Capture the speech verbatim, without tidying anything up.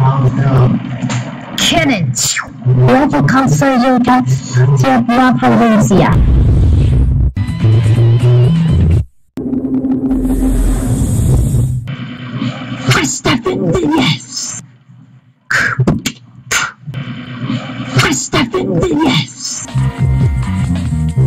Cannon! Level conservativa la provincia. Press defend yes! Press defend yes!